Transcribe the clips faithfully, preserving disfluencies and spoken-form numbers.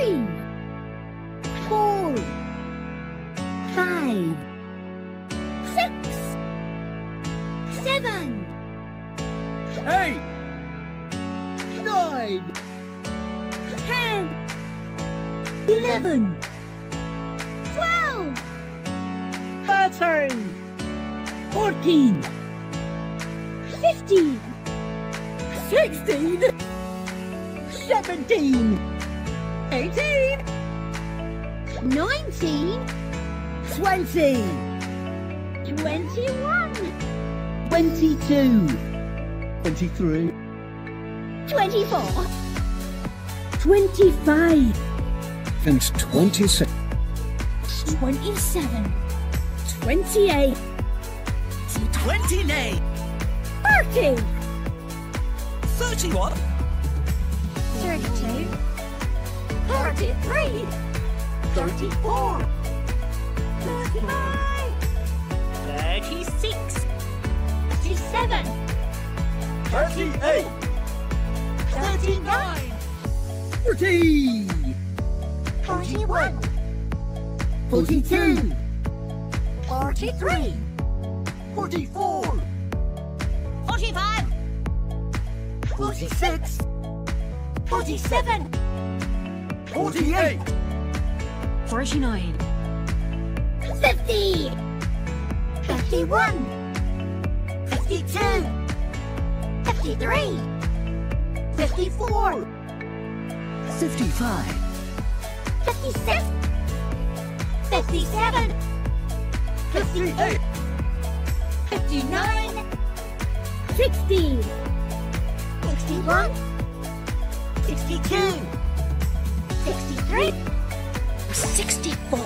three, four, five, six, seven, eight, nine, ten, eleven, twelve, thirteen, fourteen, fifteen, sixteen, seventeen, eighteen, nineteen, twenty, twenty-one, twenty-two, twenty-three, twenty-four, twenty-five, and twenty-six, twenty-seven, twenty-eight, twenty-nine, thirty, thirty-one, thirty-two, thirty-three, thirty-four, thirty-five, thirty-six, thirty-seven, thirty-eight, thirty-nine, forty, forty-one, forty-two, forty-three, forty-four, forty-five, forty-six, forty-seven, forty-eight, forty-nine, fifty, fifty-one, fifty-two, fifty-three, fifty-four, fifty-five, fifty-six, fifty-seven, fifty-eight, fifty-nine, sixty, sixty-one, sixty-two, sixty-three, sixty-four,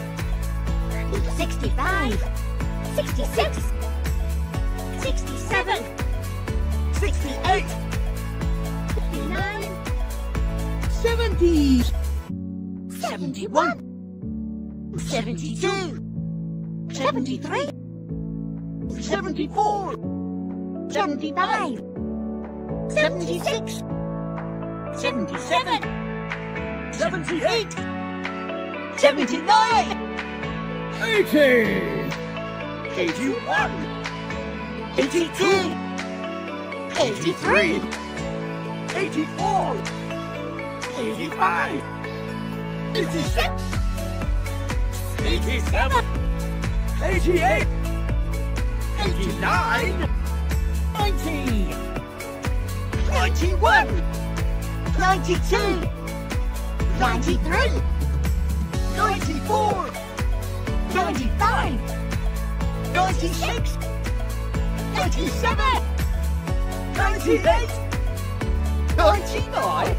sixty-five, sixty-six, sixty-seven, sixty-eight, fifty-nine, seventy, seventy-one, seventy-two, seventy-three, seventy-four, seventy-five, seventy-six, seventy-seven, seventy-eight, seventy-nine, eighty, eighty-one, eighty-two, eighty-three, eighty-four, eighty-five, eighty-six, eighty-seven, eighty-eight, eighty-nine, ninety, ninety-one, ninety-two, ninety-three, ninety-four, ninety-five, ninety-six, ninety-seven, ninety-eight, ninety-nine,